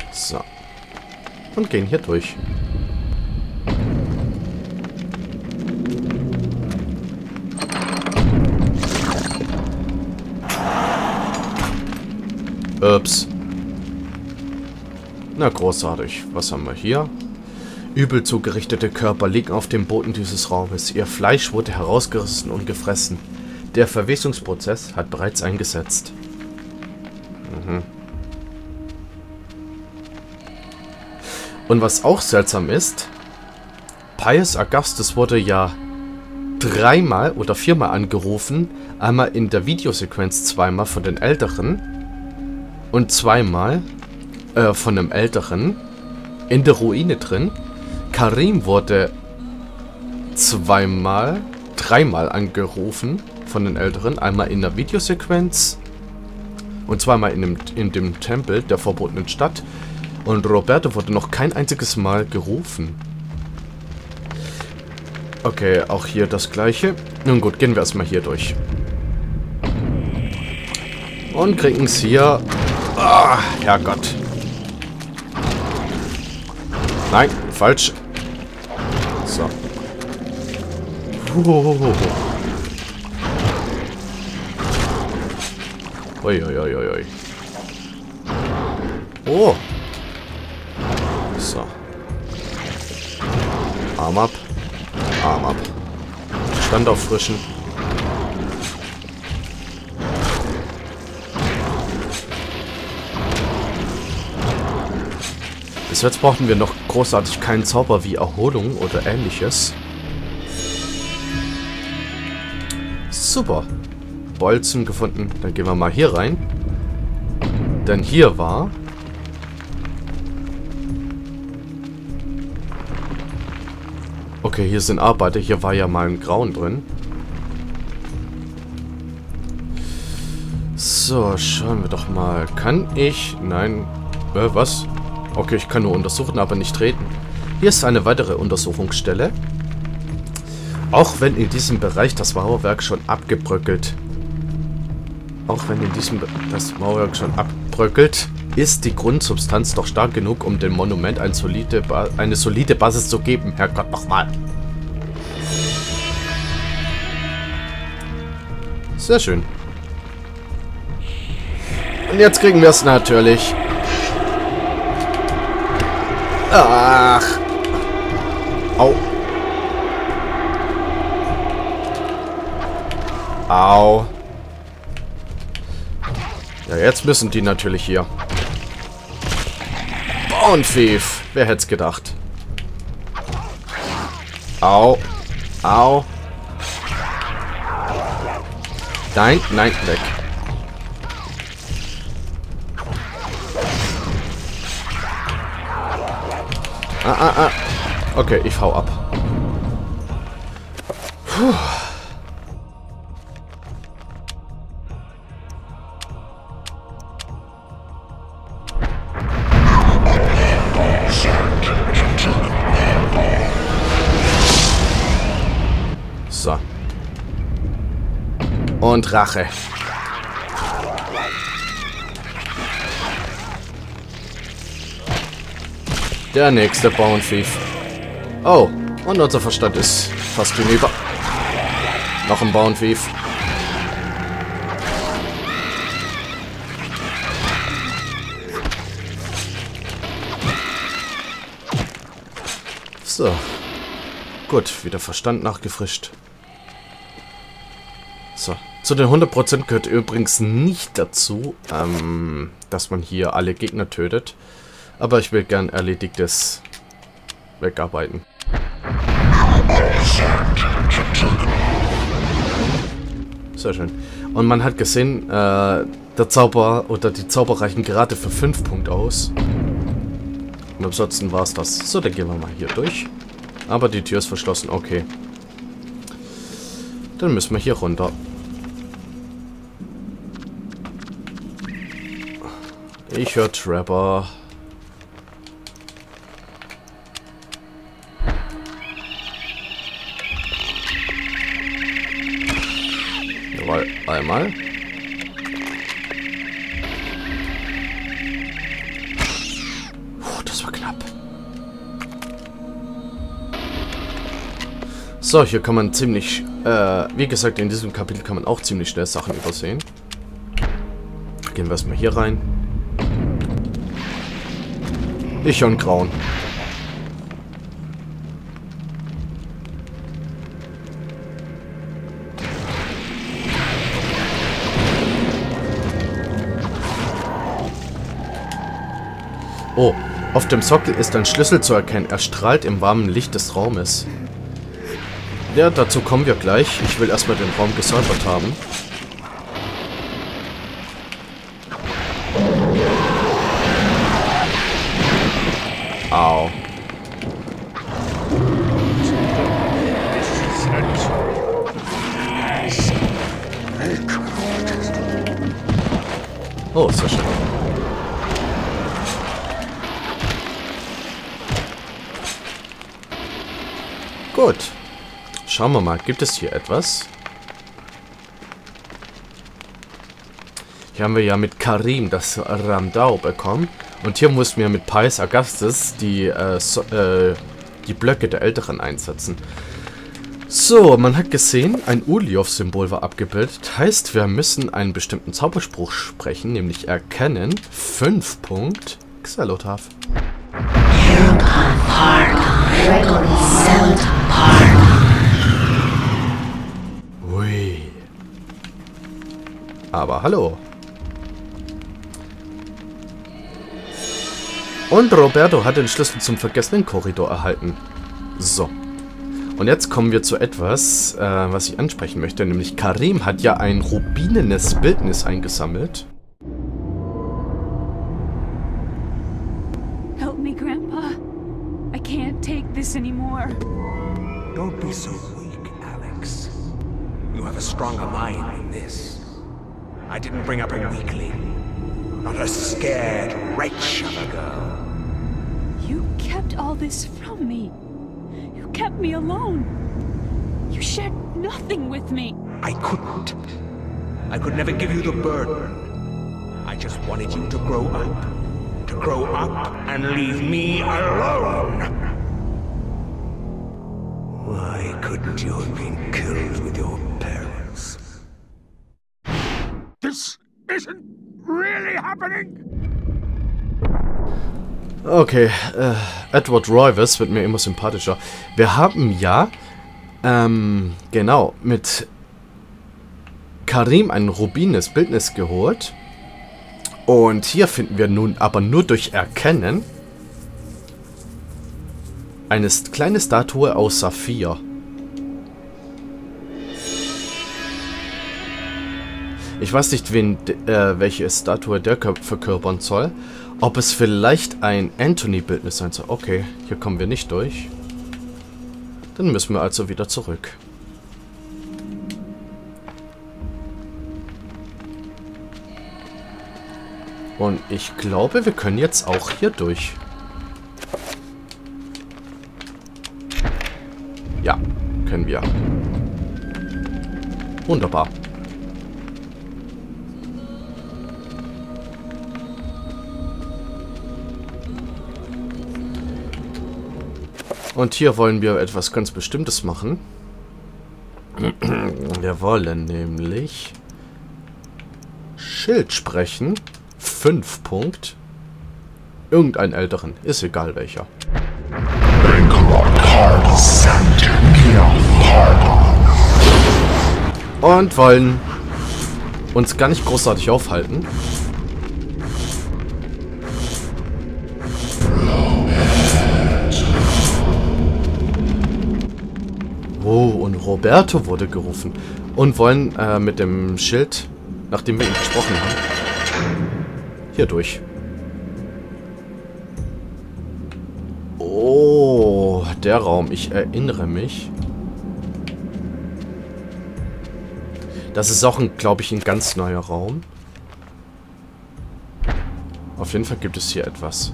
So. Und gehen hier durch. Ups. Na, großartig. Was haben wir hier? Übel zugerichtete Körper liegen auf dem Boden dieses Raumes. Ihr Fleisch wurde herausgerissen und gefressen. Der Verwesungsprozess hat bereits eingesetzt. Und was auch seltsam ist, Pius Augustus wurde ja 3-mal oder 4-mal angerufen. Einmal in der Videosequenz 2-mal von den Älteren und 2-mal von einem Älteren in der Ruine drin. Karim wurde 2-mal, 3-mal angerufen von den Älteren. Einmal in der Videosequenz und 2-mal in dem Tempel der verbotenen Stadt. Und Roberto wurde noch kein einziges Mal gerufen. Okay, auch hier das gleiche. Nun gut, gehen wir erstmal hier durch. Und kriegen es hier... Ah, Herrgott. Nein, falsch. So. Uiuiuiui. Oh. So. Arm ab. Arm ab. Stand auffrischen. Bis jetzt brauchten wir noch großartig keinen Zauber wie Erholung oder ähnliches. Super. Bolzen gefunden. Dann gehen wir mal hier rein. Denn hier war... Okay, hier sind Arbeiter. Hier war ja mal ein Grauen drin. So, schauen wir doch mal. Kann ich... Nein. Was? Okay, ich kann nur untersuchen, aber nicht treten. Hier ist eine weitere Untersuchungsstelle. Auch wenn in diesem Bereich das Mauerwerk schon abgebröckelt. Auch wenn in diesem das Mauerwerk schon abbröckelt, ist die Grundsubstanz doch stark genug, um dem Monument eine solide Basis zu geben. Herrgott, nochmal. Sehr schön. Und jetzt kriegen wir es natürlich. Ach. Au. Au. Ja, jetzt müssen die natürlich hier. Bauernpfiff. Wer hätte es gedacht? Au. Au. Nein, nein, weg. Okay, ich hau ab. Puh. So. Und Rache. Der nächste Bauernpfiff. Oh, und unser Verstand ist fast hinüber. Noch ein Bauernpfiff. So. Gut, wieder Verstand nachgefrischt. So. Zu den 100% gehört übrigens nicht dazu, dass man hier alle Gegner tötet. Aber ich will gern Erledigtes wegarbeiten. Sehr schön. Und man hat gesehen, der Zauber oder die Zauber reichen gerade für 5 Punkte aus. Und ansonsten war es das. So, dann gehen wir mal hier durch. Aber die Tür ist verschlossen. Okay. Dann müssen wir hier runter. Ich höre Trapper. Jawohl, einmal. das war knapp. So, hier kann man ziemlich, wie gesagt, in diesem Kapitel kann man auch ziemlich schnell Sachen übersehen. Gehen wir erstmal hier rein. Ich und Grauen. Oh, auf dem Sockel ist ein Schlüssel zu erkennen. Er strahlt im warmen Licht des Raumes. Ja, dazu kommen wir gleich. Ich will erstmal den Raum gesäubert haben. Au. Oh, sehr schön. Gut. Schauen wir mal, gibt es hier etwas? Hier haben wir ja mit Karim das Ramdau bekommen. Und hier mussten wir mit Pais Agastes die Blöcke der Älteren einsetzen. So, man hat gesehen, ein Uliov-Symbol war abgebildet. Heißt, wir müssen einen bestimmten Zauberspruch sprechen, nämlich erkennen. 5 Punkt. Xalotaf. Ui. Aber hallo. Und Roberto hat den Schlüssel zum vergessenen Korridor erhalten. So. Und jetzt kommen wir zu etwas, was ich ansprechen möchte. Nämlich Karim hat ja ein rubinenes Bildnis eingesammelt. Help me, Grandpa. I can't take this anymore. Don't be so weak, Alex. You have a stronger mind than this. I didn't bring up a weakling. Not a scared wretch of a girl. You kept all this from me. You kept me alone. You shared nothing with me. I couldn't. I could never give you the burden. I just wanted you to grow up. To grow up and leave me alone. Why couldn't you have been killed with your parents? This isn't really happening? Okay, Edward Roivas wird mir immer sympathischer. Wir haben ja, genau, mit Karim ein rubines Bildnis geholt. Und hier finden wir nun aber nur durch Erkennen eine kleine Statue aus Saphir. Ich weiß nicht, welche Statue der verkörpern soll. Ob es vielleicht ein Anthony-Bildnis sein soll. Okay, hier kommen wir nicht durch. Dann müssen wir also wieder zurück. Und ich glaube, wir können jetzt auch hier durch. Ja, können wir. Wunderbar. Und hier wollen wir etwas ganz Bestimmtes machen. Wir wollen nämlich Schild sprechen. 5 Punkt. Irgendeinen älteren. Ist egal welcher. Und wollen uns gar nicht großartig aufhalten. Oh, und Roberto wurde gerufen. Und wollen mit dem Schild, nachdem wir ihn gesprochen haben, hier durch. Oh, der Raum. Ich erinnere mich. Das ist auch, glaube ich, ein ganz neuer Raum. Auf jeden Fall gibt es hier etwas.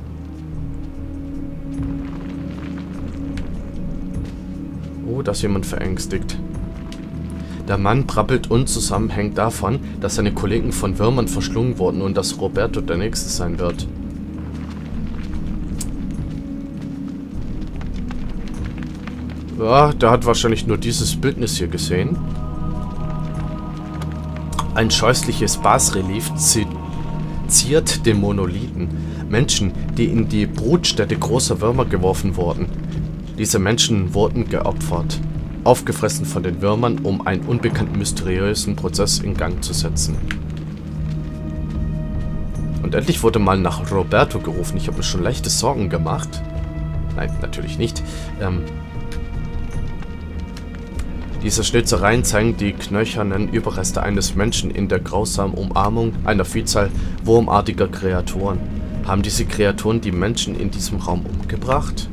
Oh, da ist jemand verängstigt. Der Mann brabbelt unzusammenhängend davon, dass seine Kollegen von Würmern verschlungen wurden und dass Roberto der Nächste sein wird. Ja, der hat wahrscheinlich nur dieses Bildnis hier gesehen. Ein scheußliches Basrelief ziert den Monolithen. Menschen, die in die Brutstätte großer Würmer geworfen wurden. Diese Menschen wurden geopfert, aufgefressen von den Würmern, um einen unbekannten mysteriösen Prozess in Gang zu setzen. Und endlich wurde mal nach Roberto gerufen. Ich habe mir schon leichte Sorgen gemacht. Nein, natürlich nicht. Diese Schnitzereien zeigen die knöchernen Überreste eines Menschen in der grausamen Umarmung einer Vielzahl wurmartiger Kreaturen. Haben diese Kreaturen die Menschen in diesem Raum umgebracht?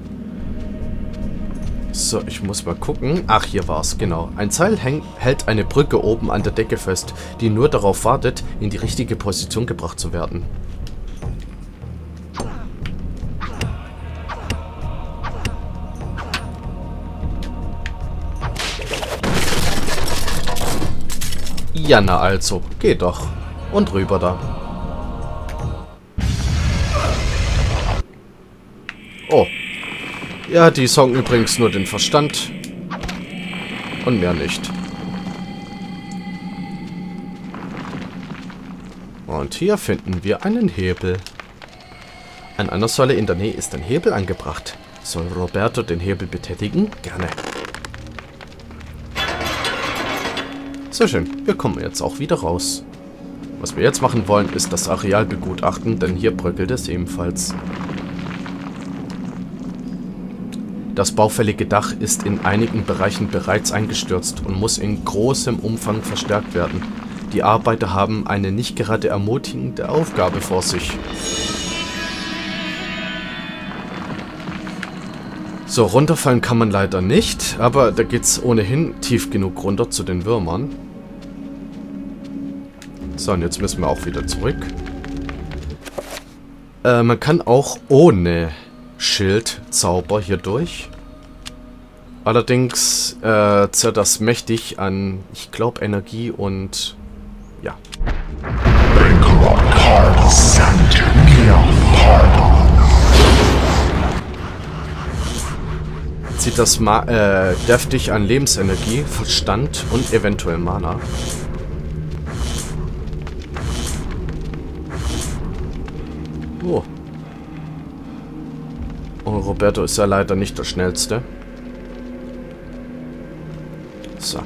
So, ich muss mal gucken. Ach, hier war's, genau. Ein Seil hält eine Brücke oben an der Decke fest, die nur darauf wartet, in die richtige Position gebracht zu werden. Ja, na also. Geht doch. Und rüber da. Oh. Ja, die saugen übrigens nur den Verstand. Und mehr nicht. Und hier finden wir einen Hebel. An einer Säule in der Nähe ist ein Hebel angebracht. Soll Roberto den Hebel betätigen? Gerne. Sehr schön, wir kommen jetzt auch wieder raus. Was wir jetzt machen wollen, ist das Areal begutachten, denn hier bröckelt es ebenfalls. Das baufällige Dach ist in einigen Bereichen bereits eingestürzt und muss in großem Umfang verstärkt werden. Die Arbeiter haben eine nicht gerade ermutigende Aufgabe vor sich. So, runterfallen kann man leider nicht, aber da geht es ohnehin tief genug runter zu den Würmern. So, und jetzt müssen wir auch wieder zurück. Man kann auch ohne Schildzauber hier durch. Allerdings zerrt das mächtig an, ich glaube, Energie und ja. Zieht das deftig an Lebensenergie, Verstand und eventuell Mana. Oh. Oh, Roberto ist ja leider nicht der Schnellste. So.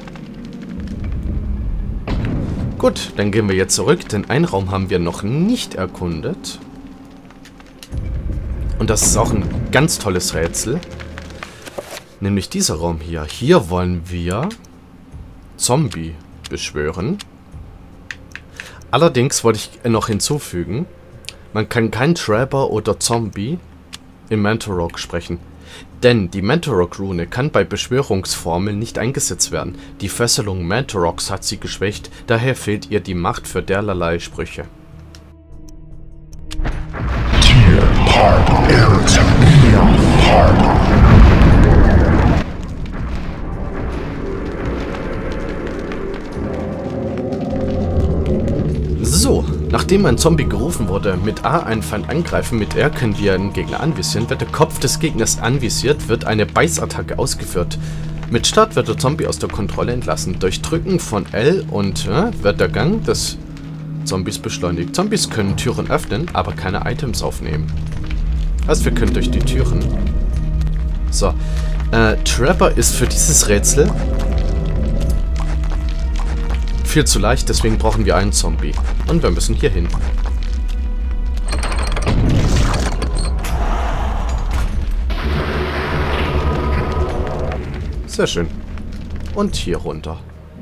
Gut, dann gehen wir jetzt zurück, denn einen Raum haben wir noch nicht erkundet. Und das ist auch ein ganz tolles Rätsel. Nämlich dieser Raum hier. Hier wollen wir Zombie beschwören. Allerdings wollte ich noch hinzufügen, man kann kein Trapper oder Zombie im Mentorok sprechen. Denn die Mentorok-Rune kann bei Beschwörungsformeln nicht eingesetzt werden. Die Fesselung Mentoroks hat sie geschwächt, daher fehlt ihr die Macht für derlei Sprüche. So, nachdem ein Zombie gerufen wurde, mit A einen Feind angreifen, mit R können wir einen Gegner anvisieren. Wird der Kopf des Gegners anvisiert, wird eine Beißattacke ausgeführt. Mit Start wird der Zombie aus der Kontrolle entlassen. Durch Drücken von L und wird der Gang des Zombies beschleunigt. Zombies können Türen öffnen, aber keine Items aufnehmen. Also wir können durch die Türen. So, Trapper ist für dieses Rätsel viel zu leicht, deswegen brauchen wir einen Zombie. Und wir müssen hier hin. Sehr schön. Und hier runter.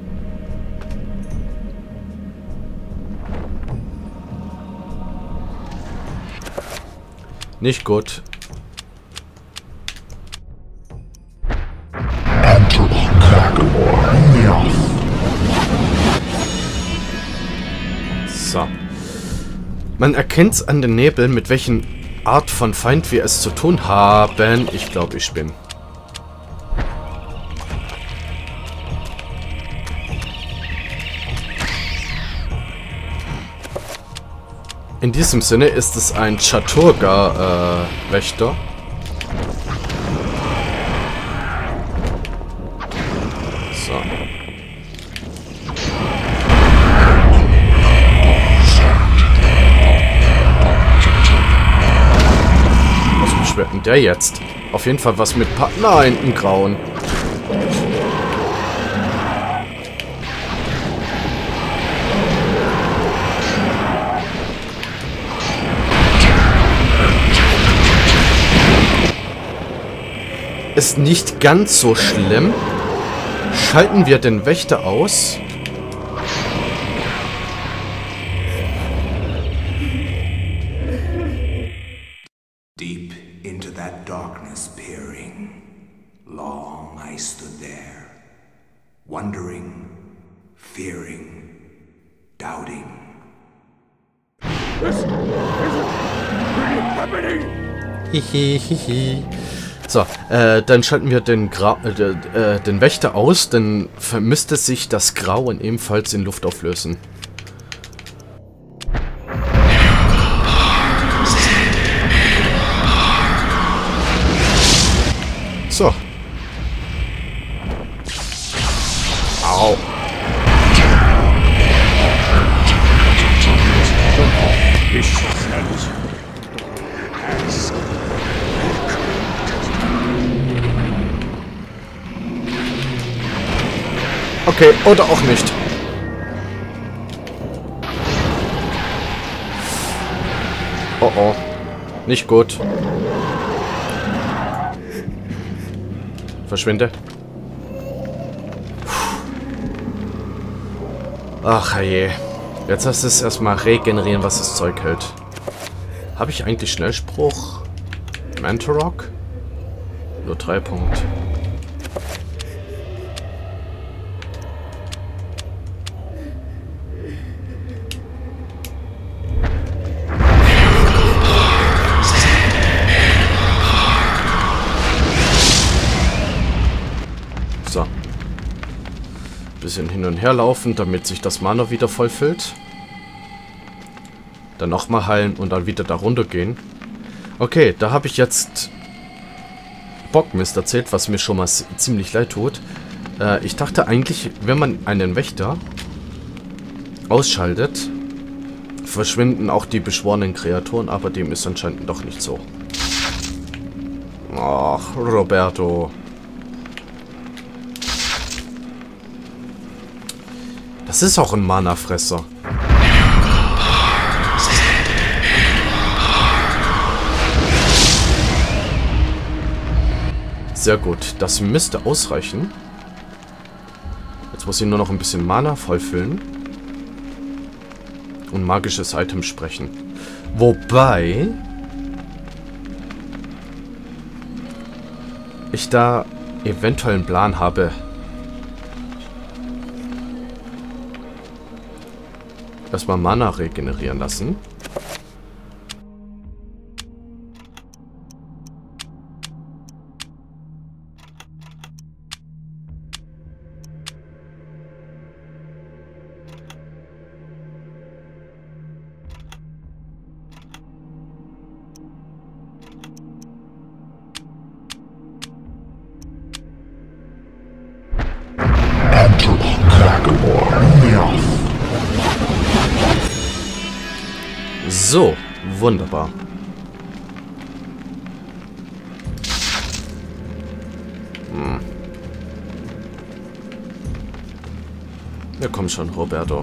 Nicht gut. So. Man erkennt es an den Nebel, mit welchen Art von Feind wir es zu tun haben. Ich glaube, ich bin. In diesem Sinne ist es ein Chaturga-Wächter. wird denn der jetzt? Auf jeden Fall was mit Nein, ein Grauen. Ist nicht ganz so schlimm. Schalten wir den Wächter aus. Deep into that darkness peering, long I stood there, wondering, fearing, doubting. This isn't really happening! Hihihihi. So, dann schalten wir den Wächter aus, dann müsste sich das Grauen ebenfalls in Luft auflösen. So. Au. Okay, oder auch nicht. Oh oh. Nicht gut. Verschwinde. Ach je. Jetzt hast du es erstmal regenerieren, was das Zeug hält. Habe ich eigentlich Schnellspruch? Mantorok? Nur 3 Punkte. So. Bisschen hin und her laufen, damit sich das Mana wieder vollfüllt. Dann nochmal heilen und dann wieder da runter gehen. Okay, da habe ich jetzt Bockmist erzählt, was mir schon mal ziemlich leid tut. Ich dachte eigentlich, wenn man einen Wächter ausschaltet, verschwinden auch die beschworenen Kreaturen, aber dem ist anscheinend doch nicht so. Ach, Roberto. Das ist auch ein Mana-Fresser. Sehr gut. Das müsste ausreichen. Jetzt muss ich nur noch ein bisschen Mana vollfüllen. Und magisches Item sprechen. Wobei ich da eventuell einen Plan habe. Erstmal Mana regenerieren lassen. So, wunderbar. Ja, komm schon, Roberto.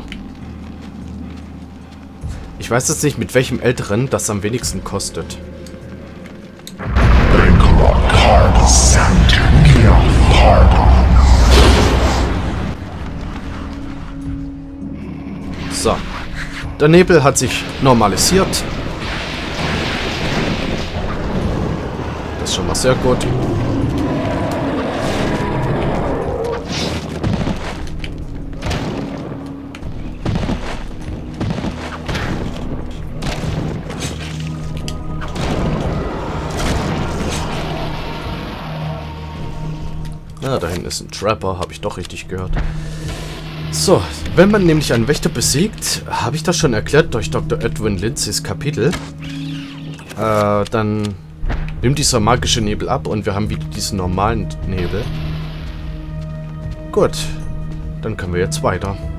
Ich weiß jetzt nicht, mit welchem Älteren das am wenigsten kostet. So. Der Nebel hat sich normalisiert. Das ist schon mal sehr gut. Ah, da hinten ist ein Trapper, habe ich doch richtig gehört. So, wenn man nämlich einen Wächter besiegt, habe ich das schon erklärt durch Dr. Edwin Lindsays Kapitel, dann nimmt dieser magische Nebel ab und wir haben wieder diesen normalen Nebel. Gut, dann können wir jetzt weiter.